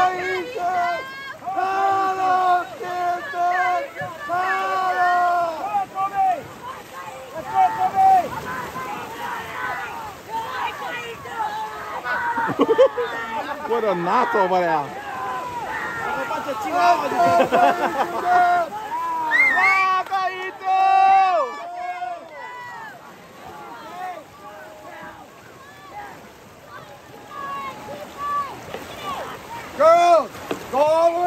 What a knock over there. Girls, go all the